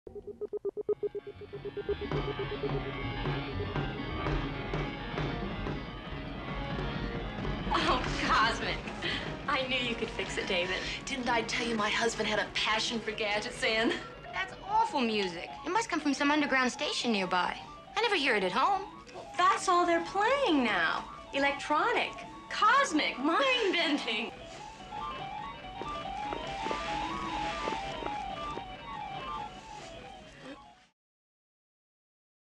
Oh, Cosmic. I knew you could fix it, David. Didn't I tell you my husband had a passion for gadgets, Ann? That's awful music. It must come from some underground station nearby. I never hear it at home. That's all they're playing now. Electronic, cosmic, mind-bending.